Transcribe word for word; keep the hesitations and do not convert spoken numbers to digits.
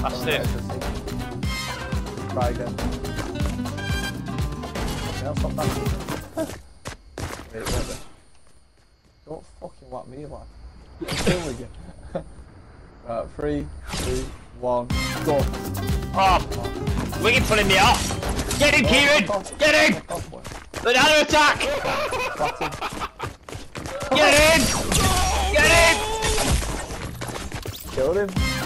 Past it. Try again. Yeah, stop that. Wait, wait, wait. Don't fucking whack me, lad. I'm still with you. Right, three, two, one, go. Oh, wicked pulling me off. Get him, Kieran! Get him! Banana attack! Get in! Get in! Killed him.